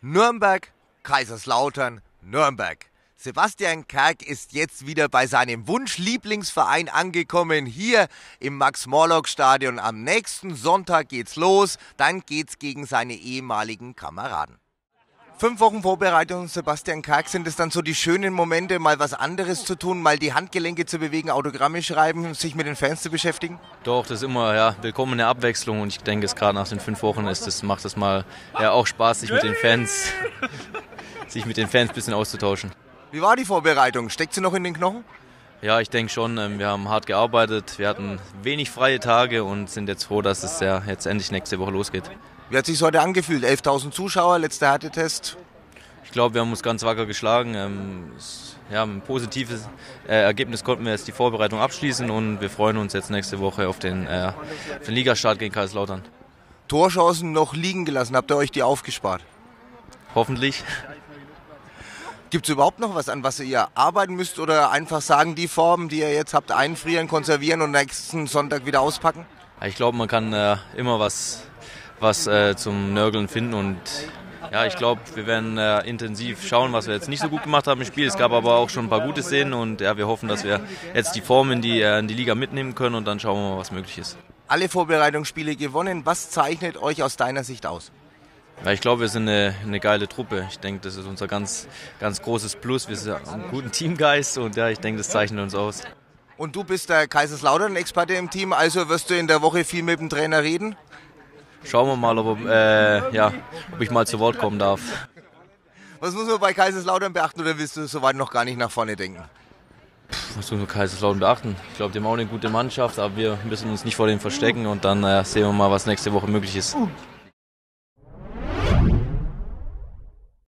Nürnberg, Kaiserslautern, Nürnberg. Sebastian Kerk ist jetzt wieder bei seinem Wunsch-Lieblingsverein angekommen, hier im Max-Morlock-Stadion. Am nächsten Sonntag geht's los, dann geht's gegen seine ehemaligen Kameraden. 5 Wochen Vorbereitung, Sebastian Kerk, sind es dann so die schönen Momente, mal was anderes zu tun, mal die Handgelenke zu bewegen, Autogramme schreiben, sich mit den Fans zu beschäftigen? Doch, das ist immer willkommene Abwechslung und ich denke, es gerade nach den 5 Wochen macht es mal auch Spaß, sich mit den Fans ein bisschen auszutauschen. Wie war die Vorbereitung? Steckt sie noch in den Knochen? Ja, ich denke schon. Wir haben hart gearbeitet, wir hatten wenig freie Tage und sind jetzt froh, dass es jetzt endlich nächste Woche losgeht. Wie hat es sich heute angefühlt? 11.000 Zuschauer, letzter Härtetest. Ich glaube, wir haben uns ganz wacker geschlagen. Ein positives Ergebnis konnten wir jetzt die Vorbereitung abschließen und wir freuen uns jetzt nächste Woche auf den Ligastart gegen Kaiserslautern. Torchancen noch liegen gelassen, habt ihr euch die aufgespart? Hoffentlich. Gibt es überhaupt noch was, an was ihr arbeiten müsst oder einfach sagen, die Formen, die ihr jetzt habt, einfrieren, konservieren und nächsten Sonntag wieder auspacken? Ich glaube, man kann immer was zum Nörgeln finden und ja, ich glaube, wir werden intensiv schauen, was wir jetzt nicht so gut gemacht haben im Spiel. Es gab aber auch schon ein paar gute Szenen und wir hoffen, dass wir jetzt die Form in die Liga mitnehmen können und dann schauen wir mal, was möglich ist. Alle Vorbereitungsspiele gewonnen. Was zeichnet euch aus deiner Sicht aus? Ja, ich glaube, wir sind eine geile Truppe. Ich denke, das ist unser ganz, ganz großes Plus. Wir sind einen guten Teamgeist und ich denke, das zeichnet uns aus. Und du bist der Kaiserslautern-Experte im Team, also wirst du in der Woche viel mit dem Trainer reden? Schauen wir mal, ob ich mal zu Wort kommen darf. Was muss man bei Kaiserslautern beachten oder willst du soweit noch gar nicht nach vorne denken? Was muss man Kaiserslautern beachten? Ich glaube, die haben auch eine gute Mannschaft, aber wir müssen uns nicht vor denen verstecken und dann sehen wir mal, was nächste Woche möglich ist.